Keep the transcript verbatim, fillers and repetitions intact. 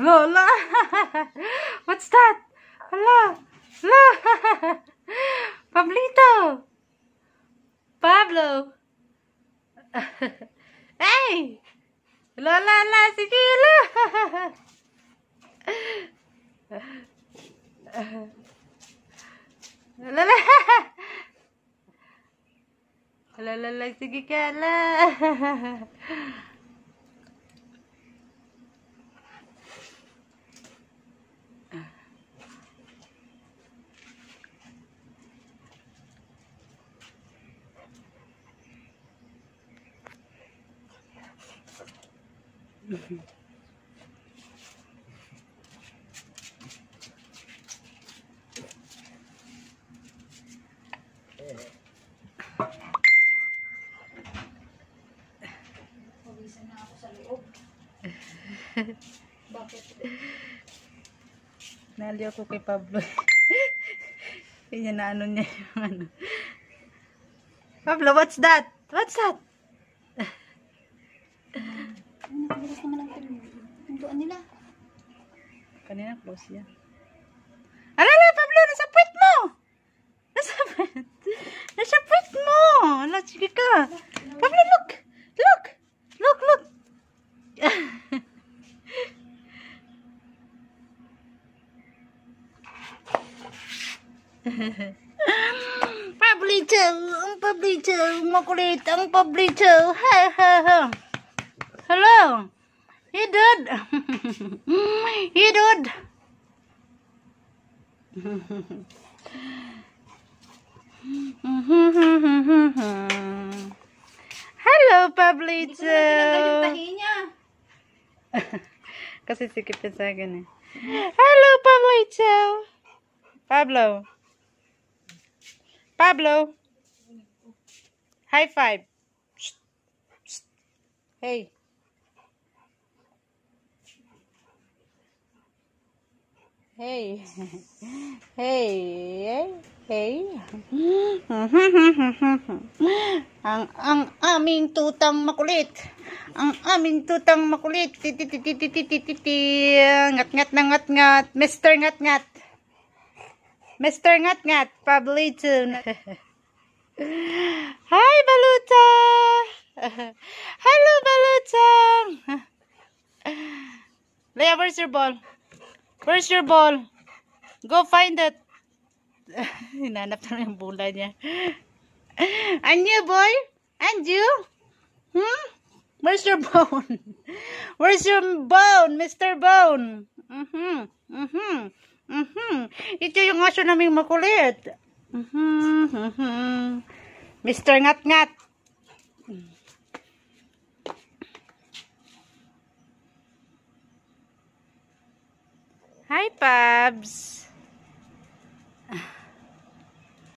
Lola! What's that? Hello! Hello! Pablito! Pablo! Hey! Lola, la, sige, la! Lola! Lola, la, sige ka, la! Pawisan na ako sa loob. Bakit? Naliw ako kay Pablo. Kanya na ano niya yung ano. Pablo, what's that? What's that? Ano, bilis naman ang pintuan nila. Kanina close yan. Alala, Pablo, nasa puwit mo! Nasa puwit. Nasa puwit mo! Ala, sige ka. Pablo, look! Look! Look, look! Pablito! Ang Pablito! Makulit ang Pablito! Ha, ha, ha! Hello! Hey, dude! Hey, dude! Hello, Pablito! Hindi ko na tinanggal yung tahi niya. Kasi sikip yan sa akin eh. Hello, Pablito! Pablo! Pablo! High five! Shh. Shh. Hey! Hey! Hey! Hey! ang ang aming tutang makulit. Ang aming tutang makulit. Tititititititi. Ngat-ngat na ngat-ngat. Mister Ngat-ngat. Mister Ngat-ngat. Pablito. Hi, Baluta. Hello, Baluta. Leia, where's your ball? Where's your ball? Go find it. Hinanap na yung bola niya. And you, boy? And you? Hmm? Where's your bone? Where's your bone, Mister Bone? Mm-hmm. Mm-hmm. Mm-hmm. Ito yung aso naming makulit. Mm-hmm. Mm-hmm. Mister Ngat-Ngat. Hi, Pabs.